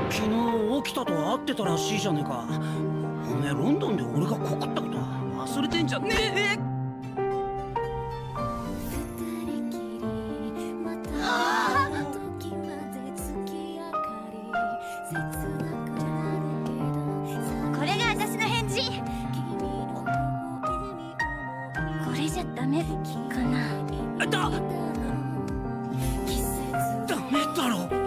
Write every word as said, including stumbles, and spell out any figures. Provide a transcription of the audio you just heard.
昨日起きたと会ってたらしいじゃねえか。おめえロンドンで俺が告ったこと忘れてんじゃねえ。 これが私の返事。これじゃダメかな。 だダメだろ。